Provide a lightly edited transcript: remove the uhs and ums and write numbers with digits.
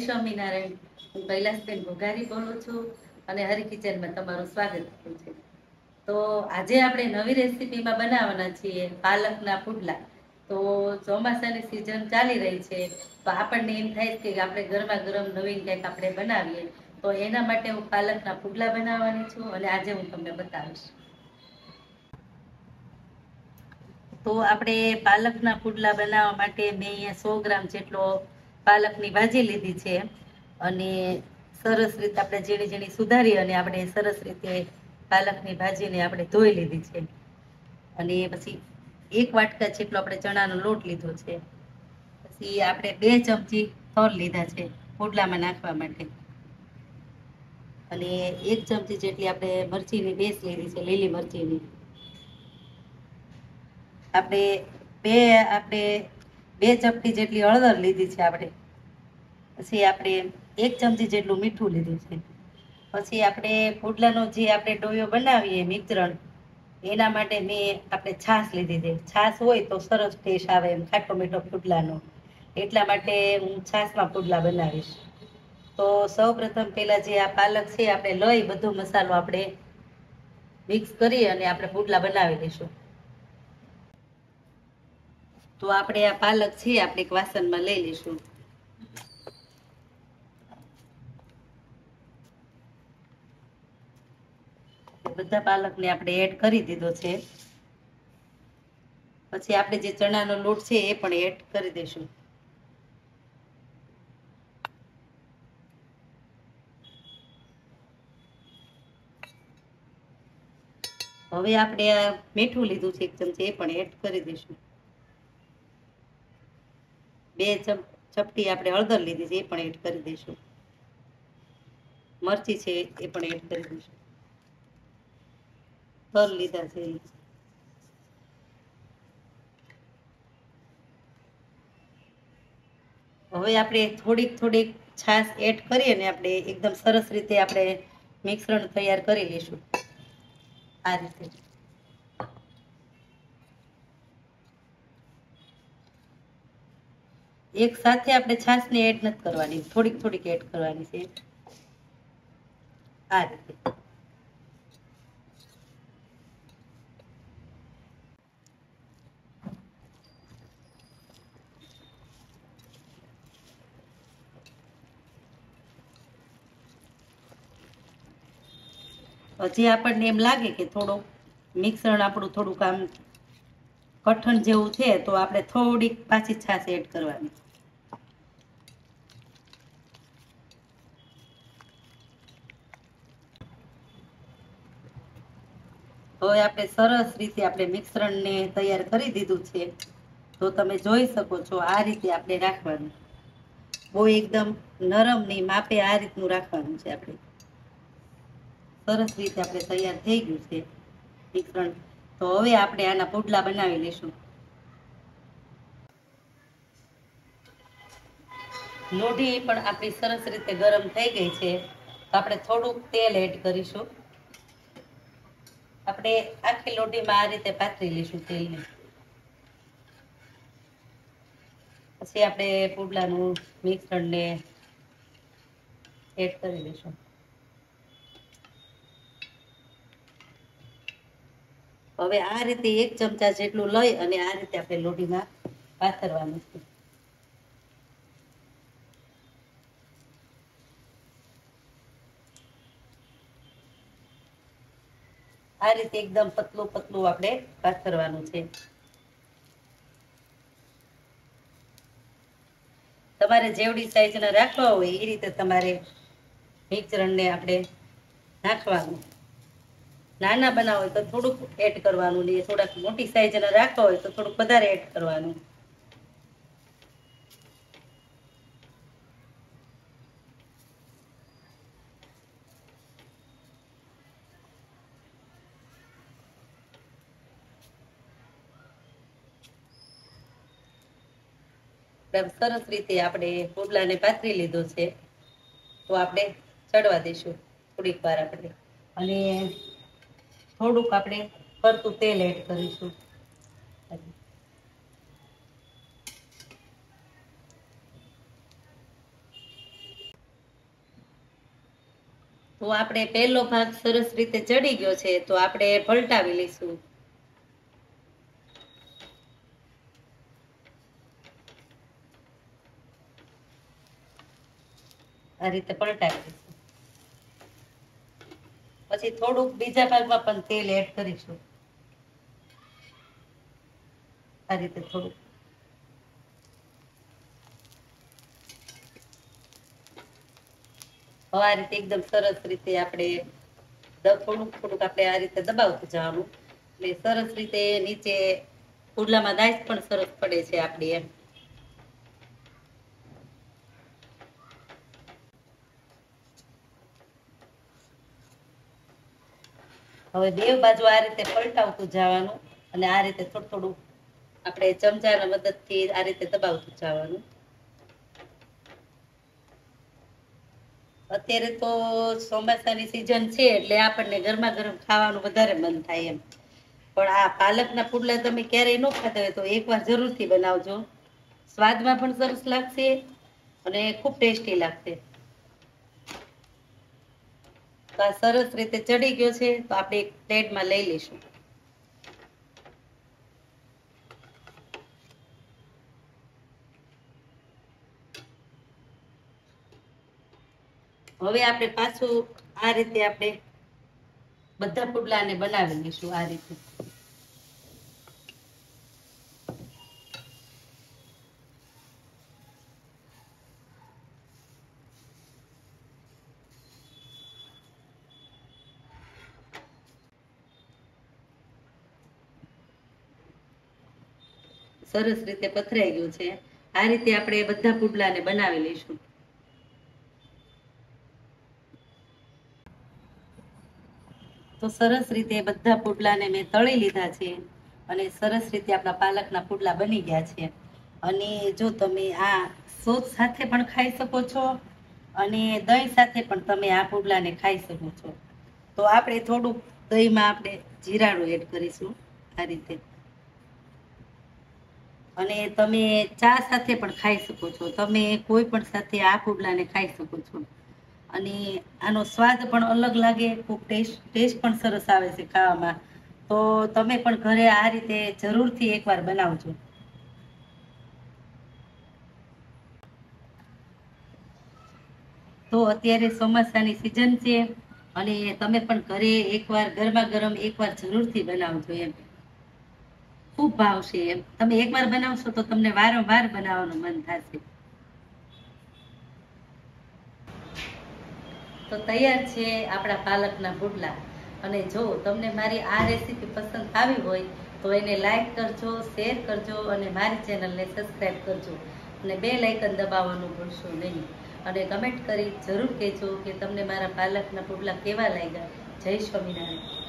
સ્વામિનારાયણ. હું કૈલાસબેન ઘોઘારી બોલું છું અને હરી કિચનમાં તમારું સ્વાગત કરું છું. તો આજે આપણે નવી રેસીપીમાં બનાવવાના છીએ પાલકના પુડલા. તો ચોમાસાની સિઝન ચાલી રહી છે, તો આપણને એમ થાય કે આપણે ગરમા ગરમ નવીન કંઈક આપણે બનાવીએ. તો એના માટે હું પાલકના પુડલા બનાવવાની છું અને આજે હું તમને બતાવીશ. તો આપણે પાલકના પુડલા બનાવવા માટે મેં અહીંયા 100 ગ્રામ જેટલો પાલકની ભાજી લીધી છે અને સરસ રીતે આપણે ઝીણી ઝીણી સુધારી અને આપણે સરસ રીતે પાલકની ભાજીને આપણે ધોઈ લીધી છે. અને પછી 1 વાટકા જેટલો આપણે ચણાનો લોટ લીધો છે. પછી આપણે 2 ચમચી તલ લીધા છે પુડલામાં નાખવા માટે. અને 1 ચમચી જેટલી આપણે મરચીની પેસ્ટ લીધી છે, લીલી મરચીની. આપણે બે ચપટી જેટલી હળદર લીધી છે આપણે. પછી આપણે 1 ચમચી જેટલું મીઠું લીધું છે. પછી આપણે પુડલાનો જે આપણે ડોયો બનાવીએ મિશ્રણ, એના માટે મેં આપણે છાશ લીધી છે. છાશ હોય તો સરસ ટેસ્ટ આવે એમ ખાટો મીઠો પુડલાનો. એટલા માટે હું છાશમાં પુડલા બનાવીશ. તો સૌપ્રથમ પહેલા જે આ પાલક છે આપણે લઈ બધો મસાલો આપણે મિક્સ કરી અને આપણે પુડલા બનાવી લઈશું. તો આપણે આ પાલક છે આપણે એક વાસણમાં લઈ લઈશું. બધા પાલકને આપણે એડ કરી દીધો છે. પછી આપણે જે ચણાનો લોટ છે એ પણ એડ કરી દઈશું. હવે આપણે આ મીઠું લીધું છે 1 ચમચી, એ પણ એડ કરી દઈશું. 2 ચપટી આપણે હળદર લીધી છે, એ પણ એડ કરી દઈશું. મરચી છે એ પણ એડ કરી દઈશું. તલ લીધા છે. હવે આપણે થોડીક છાશ એડ કરી અને આપણે એકદમ સરસ રીતે આપણે મિશ્રણ તૈયાર કરી લઈશું. આ રીતે એક સાથે આપણે છાશને એડ નથી કરવાની, થોડીક એડ કરવાની છે. આ રીતે હજી આપણને એમ લાગે કે થોડું મિશ્રણ આપણું થોડુંક આમ કઠણ જેવું છે, તો આપણે થોડીક પાછી છાશ એડ કરવાની. હવે આપણે સરસ રીતે આપણે મિશ્રણને તૈયાર કરી દીધું છે. તો તમે જોઈ શકો છો આ રીતે આપણે રાખવાનું. બહુ એકદમ નરમ નહીં, માપે આ રીતનું રાખવાનું છે આપણે. સરસ રીતે આપણે તૈયાર થઈ ગયું છે મિશ્રણ. તો હવે આપણે આના પુડલા બનાવી લઈશું. લોઢી પણ આપણી સરસ રીતે ગરમ થઈ ગઈ છે. તો આપણે થોડુંક તેલ એડ કરીશું. આપણે આખી લોઢીમાં આ રીતે પાથરી લઈશું તેલને. પછી આપણે પુડલાનું મિશ્રણને એડ કરી દઈશું. હવે આ રીતે 1 ચમચા જેટલું લઈ અને આ રીતે આપણે લોઢીમાં પાથરવાનું છે. આ રીતે એકદમ પતલું આપણે પાથરવાનું છે. તમારે જેવડી સાઈઝના રાખવા હોય એ રીતે તમારે મિશ્રણને આપણે નાખવાનું. નાના બનાવો હોય તો થોડુંક એડ કરવાનું, ને થોડાક મોટી સાઈઝના રાખવા હોય તો થોડુંક વધારે એડ કરવાનું. સરસ રીતે આપણે પુડલાને પાથરી લીધો છે. તો આપણે ચડવા દઈશું થોડીક વાર આપણે. અને થોડુંક આપણે ફરતું તેલ એડ કરીશું. તો આપણે પહેલો ભાગ સરસ રીતે ચડી ગયો છે, તો આપણે પલટાવી લઈશું. આ રીતે પલટાવી દઈશું. પછી થોડુંક બીજા ભાગમાં પણ તેલ એડ કરીશું. આ રીતે થોડુંક. હવે આ રીતે એકદમ સરસ રીતે આપણે થોડુંક થોડુંક આપણે આ રીતે દબાવતું જવાનું, એટલે સરસ રીતે નીચે પુડલામાં દાઈસ પણ સરસ પડે છે આપણી એમ. હવે બે બાજુ આ રીતે પલટાવતું જવાનું અને આ રીતે થોડું થોડું આપણે ચમચાના મદદથી આ રીતે દબાવતું જવાનું. અત્યારે તો ચોમાસાની સિઝન છે એટલે આપણને ગરમા ગરમ ખાવાનું વધારે મન થાય એમ. પણ આ પાલકના પુડલા તમે ક્યારેય ન ખાતા હોય તો એકવાર જરૂરથી બનાવજો. સ્વાદમાં પણ સરસ લાગશે અને ખૂબ ટેસ્ટી લાગશે. તો આ સરસ રીતે ચડી ગયો છે, તો આપણે એક પ્લેટમાં લઈ લઈશું. હવે આપણે પાછું આ રીતે આપણે બધા પુડલાને બનાવી લઈશું આ રીતે. સરસ રીતે પથરાઈ ગયું છે. આ રીતે આપણે બધા પુડલાને બનાવી લઈશું. તો સરસ રીતે બધા પુડલાને મેં તળી લીધા છે અને સરસ રીતે આપણા પાલકના પુડલા બની ગયા છે. અને જો તમે આ સોસ સાથે પણ ખાઈ શકો છો અને દહીં સાથે પણ તમે આ પુડલાને ખાઈ શકો છો. તો આપણે થોડુંક દહીંમાં આપણે જીરાનું એડ કરીશું આ રીતે. અને તમે ચા સાથે પણ ખાઈ શકો છો. તમે કોઈ પણ સાથે આ પુડલાને ખાઈ શકો છો. અને આનો સ્વાદ પણ અલગ લાગે, ખૂબ ટેસ્ટ પણ સરસ આવે છે ખાવામાં. તો તમે પણ ઘરે આ રીતે જરૂરથી એકવાર બનાવજો. તો અત્યારે ચોમાસાની સિઝન છે અને તમે પણ ઘરે એકવાર ગરમા ગરમ એકવાર જરૂરથી બનાવજો એમ. ખૂબ ભાવશે એમ. તમે એકવાર બનાવશો તો તમને વારંવાર બનાવવાનું મન થશે. તો તૈયાર છે આપણા પાલકના પુડલા. અને જો તમને મારી આ રેસીપી પસંદ આવી હોય તો એને લાઈક કરજો, શેર કરજો અને મારી ચેનલને સબસ્ક્રાઈબ કરજો અને બેલ આઇકન દબાવવાનું ભૂલશો નહીં. અને કમેન્ટ કરી જરૂર કહેજો કે તમને મારા પાલકના પુડલા કેવા લાગ્યા. જય સ્વામિનારાયણ.